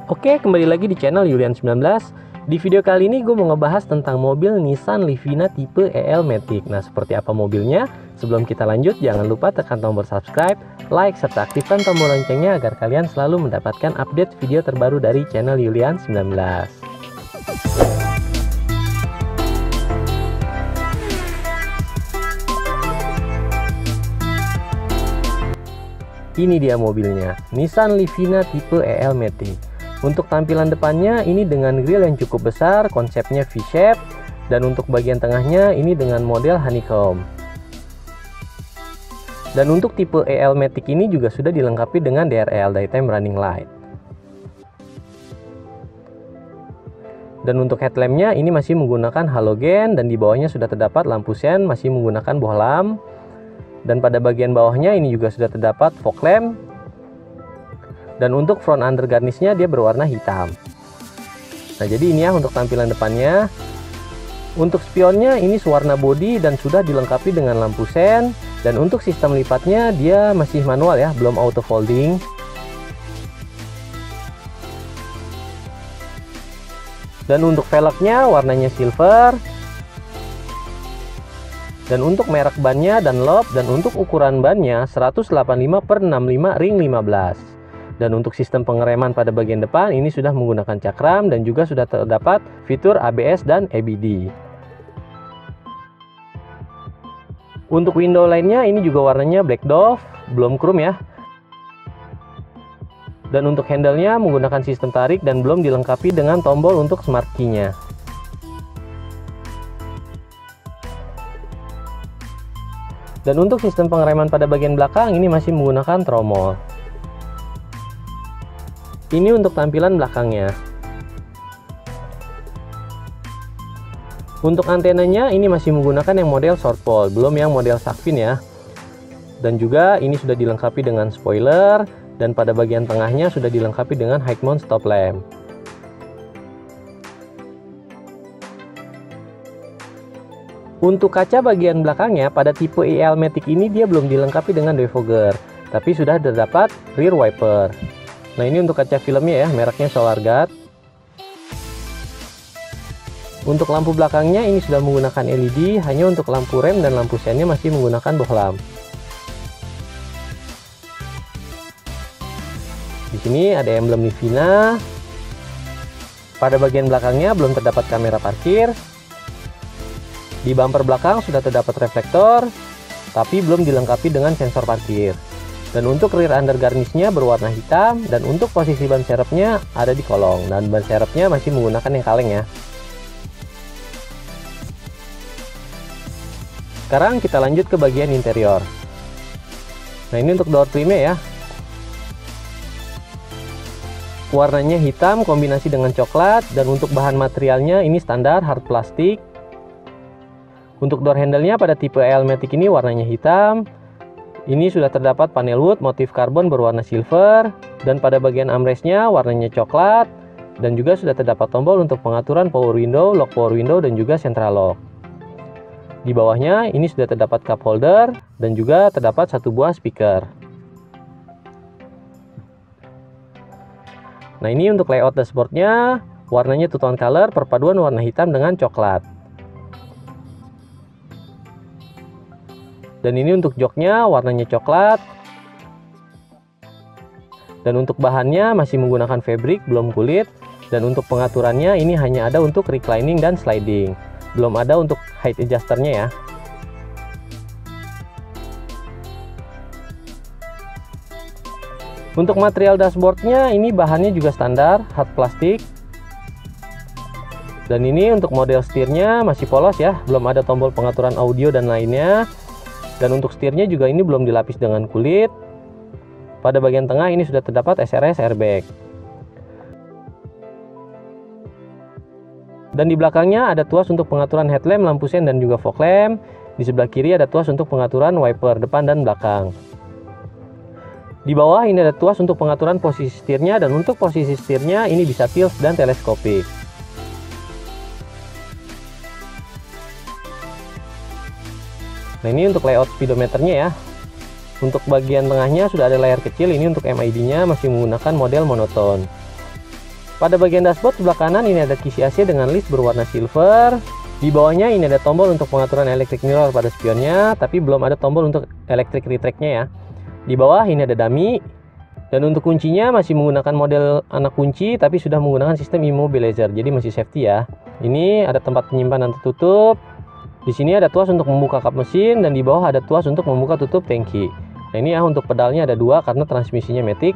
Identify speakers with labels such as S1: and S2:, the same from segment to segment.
S1: Oke, kembali lagi di channel Yulian 19. Di video kali ini gue mau ngebahas tentang mobil Nissan Livina tipe EL Matic. Nah, seperti apa mobilnya? Sebelum kita lanjut, jangan lupa tekan tombol subscribe, like, serta aktifkan tombol loncengnya agar kalian selalu mendapatkan update video terbaru dari channel Yulian 19. Ini dia mobilnya, Nissan Livina tipe EL Matic. Untuk tampilan depannya ini dengan grill yang cukup besar, konsepnya V-shape, dan untuk bagian tengahnya ini dengan model honeycomb. Dan untuk tipe EL Matic ini juga sudah dilengkapi dengan DRL Daytime Running Light. Dan untuk headlampnya ini masih menggunakan halogen, dan di bawahnya sudah terdapat lampu sen masih menggunakan bohlam. Dan pada bagian bawahnya ini juga sudah terdapat fog lamp. Dan untuk front undergarnishnya dia berwarna hitam. Nah, jadi ini ya untuk tampilan depannya. Untuk spionnya ini warna body dan sudah dilengkapi dengan lampu sen. Dan untuk sistem lipatnya dia masih manual ya, belum auto folding. Dan untuk velgnya warnanya silver. Dan untuk merek bannya Dunlop, dan untuk ukuran bannya 185/65 ring 15. Dan untuk sistem pengereman pada bagian depan ini sudah menggunakan cakram dan juga sudah terdapat fitur ABS dan EBD. Untuk window lainnya ini juga warnanya black dove, belum chrome ya. Dan untuk handle-nya menggunakan sistem tarik dan belum dilengkapi dengan tombol untuk smart key-nya. Dan untuk sistem pengereman pada bagian belakang ini masih menggunakan tromol. Ini untuk tampilan belakangnya. Untuk antenanya ini masih menggunakan yang model short pole, belum yang model shark fin ya. Dan juga ini sudah dilengkapi dengan spoiler, dan pada bagian tengahnya sudah dilengkapi dengan high mount stop lamp. Untuk kaca bagian belakangnya pada tipe EL Matic ini dia belum dilengkapi dengan defogger, tapi sudah terdapat rear wiper. Nah, ini untuk kaca filmnya ya, mereknya Solarguard. Untuk lampu belakangnya ini sudah menggunakan LED, hanya untuk lampu rem dan lampu sennya masih menggunakan bohlam. Di sini ada emblem Livina. Pada bagian belakangnya belum terdapat kamera parkir. Di bumper belakang sudah terdapat reflektor, tapi belum dilengkapi dengan sensor parkir. Dan untuk rear undergarnishnya berwarna hitam, dan untuk posisi ban serepnya ada di kolong, dan ban serepnya masih menggunakan yang kaleng ya. Sekarang kita lanjut ke bagian interior. Nah, ini untuk door trimnya ya. Warnanya hitam kombinasi dengan coklat, dan untuk bahan materialnya ini standar hard plastik. Untuk door handle-nya pada tipe EL Matic ini warnanya hitam. Ini sudah terdapat panel wood motif karbon berwarna silver, dan pada bagian armrestnya warnanya coklat, dan juga sudah terdapat tombol untuk pengaturan power window, lock power window, dan juga central lock. Di bawahnya ini sudah terdapat cup holder, dan juga terdapat satu buah speaker. Nah, ini untuk layout dashboardnya, warnanya two tone color, perpaduan warna hitam dengan coklat. Dan ini untuk joknya warnanya coklat. Dan untuk bahannya masih menggunakan fabric, belum kulit. Dan untuk pengaturannya ini hanya ada untuk reclining dan sliding, belum ada untuk height adjusternya ya. Untuk material dashboardnya ini bahannya juga standar hard plastik. Dan ini untuk model setirnya masih polos ya, belum ada tombol pengaturan audio dan lainnya. Dan untuk setirnya juga ini belum dilapis dengan kulit. Pada bagian tengah ini sudah terdapat SRS airbag. Dan di belakangnya ada tuas untuk pengaturan headlamp, lampu sen, dan juga fog lamp. Di sebelah kiri ada tuas untuk pengaturan wiper depan dan belakang. Di bawah ini ada tuas untuk pengaturan posisi setirnya, dan untuk posisi setirnya ini bisa tilt dan teleskopik. Nah, ini untuk layout speedometernya ya. Untuk bagian tengahnya sudah ada layar kecil, ini untuk MID-nya masih menggunakan model monoton. Pada bagian dashboard sebelah kanan ini ada kisi AC dengan list berwarna silver. Di bawahnya ini ada tombol untuk pengaturan electric mirror pada spionnya, tapi belum ada tombol untuk electric retract-nya ya. Di bawah ini ada dummy. Dan untuk kuncinya masih menggunakan model anak kunci, tapi sudah menggunakan sistem immobilizer, jadi masih safety ya. Ini ada tempat penyimpanan tertutup. Di sini ada tuas untuk membuka kap mesin, dan di bawah ada tuas untuk membuka tutup tangki. Nah ini ya, untuk pedalnya ada dua karena transmisinya matic.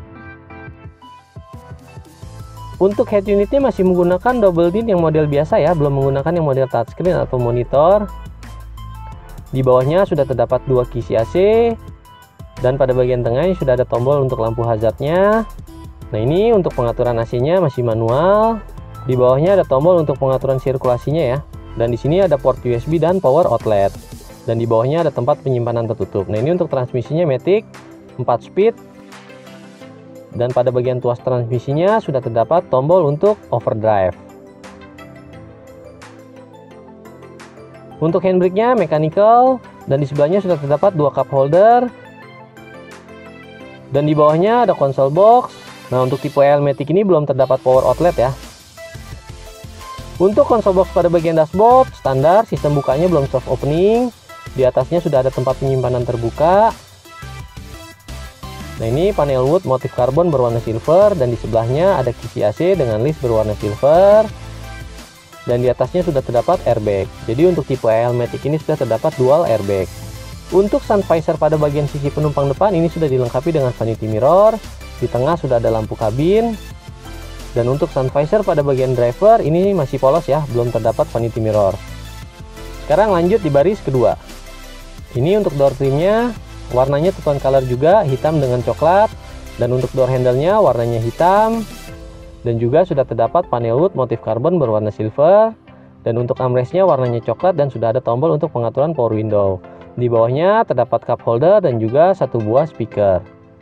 S1: Untuk head unitnya masih menggunakan double din yang model biasa ya, belum menggunakan yang model touchscreen atau monitor. Di bawahnya sudah terdapat dua kisi AC, dan pada bagian tengah sudah ada tombol untuk lampu hazardnya. Nah ini untuk pengaturan AC-nya masih manual. Di bawahnya ada tombol untuk pengaturan sirkulasinya ya. Dan di sini ada port USB dan power outlet. Dan di bawahnya ada tempat penyimpanan tertutup. Nah ini untuk transmisinya matic 4 speed. Dan pada bagian tuas transmisinya sudah terdapat tombol untuk overdrive. Untuk handbrake-nya mechanical, dan di sebelahnya sudah terdapat dua cup holder. Dan di bawahnya ada console box. Nah untuk tipe EL Matic ini belum terdapat power outlet ya. Untuk console box pada bagian dashboard standar, sistem bukanya belum soft opening. Di atasnya sudah ada tempat penyimpanan terbuka. Nah ini panel wood motif karbon berwarna silver, dan di sebelahnya ada kisi AC dengan list berwarna silver, dan di atasnya sudah terdapat airbag. Jadi untuk tipe EL Matic ini sudah terdapat dual airbag. Untuk sun visor pada bagian sisi penumpang depan ini sudah dilengkapi dengan vanity mirror. Di tengah sudah ada lampu kabin, dan untuk sun visor pada bagian driver ini masih polos ya, belum terdapat vanity mirror. Sekarang lanjut di baris kedua. Ini untuk door trimnya, warnanya two-tone color juga, hitam dengan coklat. Dan untuk door handle-nya warnanya hitam. Dan juga sudah terdapat panel wood motif karbon berwarna silver. Dan untuk armrest-nya warnanya coklat, dan sudah ada tombol untuk pengaturan power window. Di bawahnya terdapat cup holder dan juga satu buah speaker.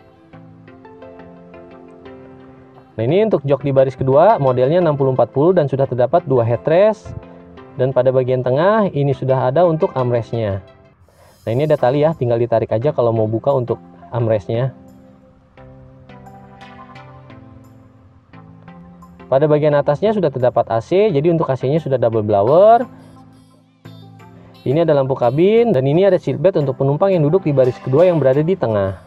S1: Nah ini untuk jok di baris kedua, modelnya 6040 dan sudah terdapat dua headrest. Dan pada bagian tengah ini sudah ada untuk armrest-nya. Nah ini ada tali ya, tinggal ditarik aja kalau mau buka untuk armrest-nya. Pada bagian atasnya sudah terdapat AC, jadi untuk AC-nya sudah double blower. Ini ada lampu kabin, dan ini ada seatbelt untuk penumpang yang duduk di baris kedua yang berada di tengah.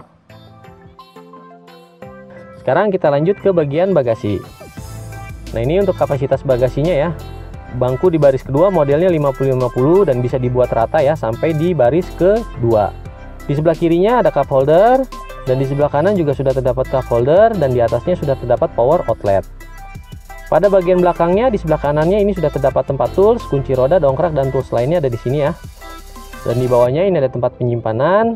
S1: Sekarang kita lanjut ke bagian bagasi. Nah ini untuk kapasitas bagasinya ya. Bangku di baris kedua modelnya 50-50 dan bisa dibuat rata ya sampai di baris kedua. Di sebelah kirinya ada cup holder, dan di sebelah kanan juga sudah terdapat cup holder, dan di atasnya sudah terdapat power outlet. Pada bagian belakangnya di sebelah kanannya ini sudah terdapat tempat tools, kunci roda, dongkrak, dan tools lainnya ada di sini ya. Dan di bawahnya ini ada tempat penyimpanan.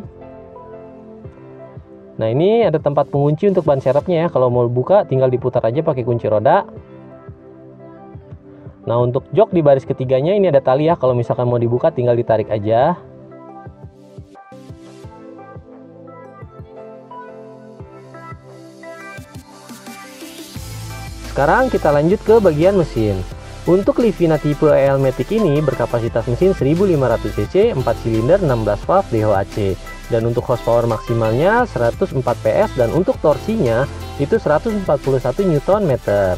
S1: Nah ini ada tempat pengunci untuk ban serepnya ya. Kalau mau buka tinggal diputar aja pakai kunci roda. Nah untuk jok di baris ketiganya ini ada tali ya, kalau misalkan mau dibuka tinggal ditarik aja. Sekarang kita lanjut ke bagian mesin. Untuk Livina tipe EL Matic ini berkapasitas mesin 1500 cc, 4 silinder, 16 valve DHOAC. Dan untuk horsepower maksimalnya 104 PS, dan untuk torsinya itu 141 Nm.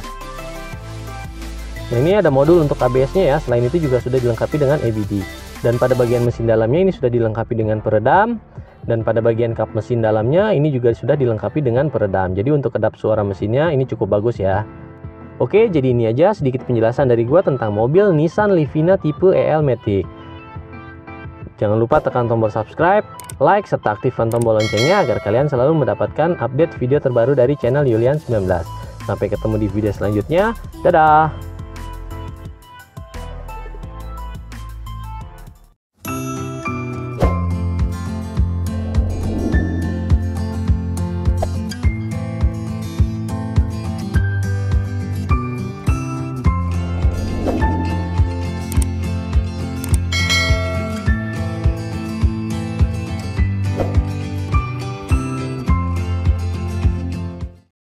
S1: Nah ini ada modul untuk ABS-nya ya, selain itu juga sudah dilengkapi dengan EBD. Dan pada bagian mesin dalamnya ini sudah dilengkapi dengan peredam. Dan pada bagian kap mesin dalamnya ini juga sudah dilengkapi dengan peredam. Jadi untuk kedap suara mesinnya ini cukup bagus ya. Oke, jadi ini aja sedikit penjelasan dari gua tentang mobil Nissan Livina tipe EL Matic. Jangan lupa tekan tombol subscribe, like, serta aktifkan tombol loncengnya agar kalian selalu mendapatkan update video terbaru dari channel Yulian 19. Sampai ketemu di video selanjutnya. Dadah!